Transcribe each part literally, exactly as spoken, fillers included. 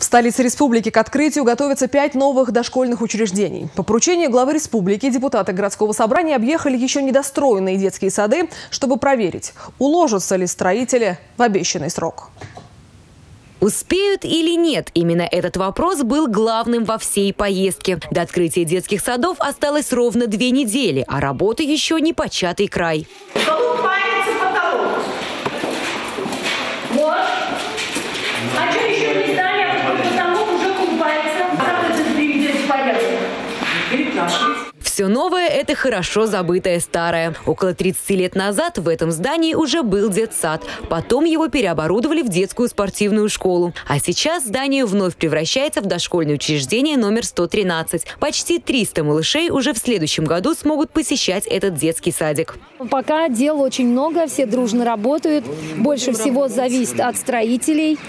столице республики к открытию готовятся пять новых дошкольных учреждений. По поручению главы республики депутаты городского собрания объехали еще недостроенные детские сады, чтобы проверить, уложатся ли строители в обещанный срок. Успеют или нет? Именно этот вопрос был главным во всей поездке. До открытия детских садов осталось ровно две недели, а работы еще не початый край. Колупается потолок. Вот. А что еще не дали, а потолок уже колупается. Как это приведет в порядок? Перекрашивать. Все новое – это хорошо забытое старое. Около тридцати лет назад в этом здании уже был детсад. Потом его переоборудовали в детскую спортивную школу. А сейчас здание вновь превращается в дошкольное учреждение номер сто тринадцать. Почти триста малышей уже в следующем году смогут посещать этот детский садик. Пока дел очень много, все дружно работают. Больше всего зависит от строителей.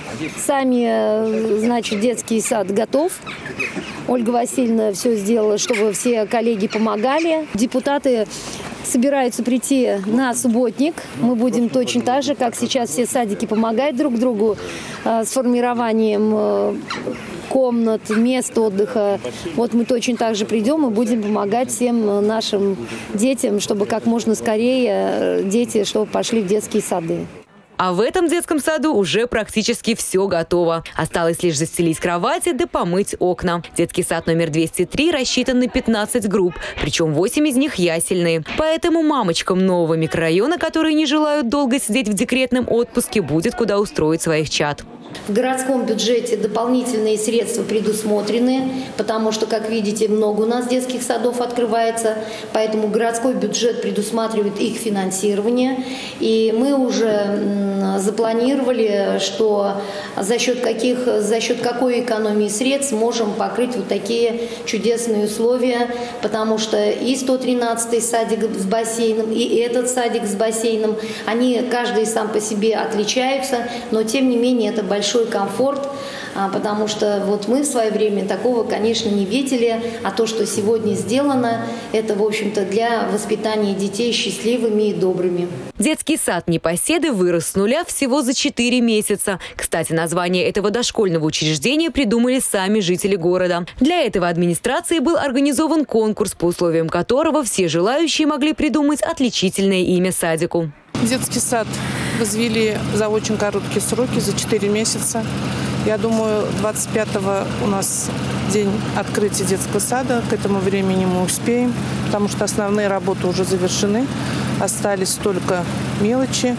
Сами, значит, детский сад готов. Ольга Васильевна все сделала, чтобы все коллеги помогали. Депутаты собираются прийти на субботник. Мы будем точно так же, как сейчас все садики помогать друг другу э, с формированием э, комнат, мест отдыха. Вот мы точно так же придем и будем помогать всем нашим детям, чтобы как можно скорее дети чтобы пошли в детские сады. А в этом детском саду уже практически все готово. Осталось лишь застелить кровати да помыть окна. Детский сад номер двести три рассчитан на пятнадцать групп, причем восемь из них ясельные. Поэтому мамочкам нового микрорайона, которые не желают долго сидеть в декретном отпуске, будет куда устроить своих чад. В городском бюджете дополнительные средства предусмотрены, потому что, как видите, много у нас детских садов открывается, поэтому городской бюджет предусматривает их финансирование. И мы уже запланировали, что за счет каких, за счет какой экономии средств можем покрыть вот такие чудесные условия, потому что и сто тринадцатый садик с бассейном, и этот садик с бассейном, они каждый сам по себе отличаются, но тем не менее это большой большой комфорт, потому что вот мы в свое время такого, конечно, не видели, а то, что сегодня сделано, это, в общем-то, для воспитания детей счастливыми и добрыми. Детский сад «Непоседы» вырос с нуля всего за четыре месяца. Кстати, название этого дошкольного учреждения придумали сами жители города. Для этого администрацией был организован конкурс, по условиям которого все желающие могли придумать отличительное имя садику. Детский сад возвели за очень короткие сроки, за четыре месяца. Я думаю, двадцать пятого у нас день открытия детского сада. К этому времени мы успеем, потому что основные работы уже завершены. Остались только мелочи.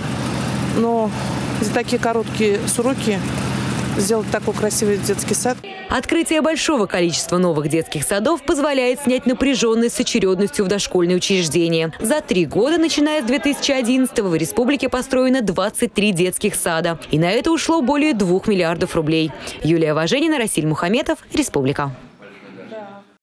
Но за такие короткие сроки сделать такой красивый детский сад. Открытие большого количества новых детских садов позволяет снять напряженность с очередностью в дошкольные учреждения. За три года, начиная с две тысячи одиннадцатого, в республике построено двадцать три детских сада. И на это ушло более двух миллиардов рублей. Юлия Важенина, Расиль Мухаметов, Республика.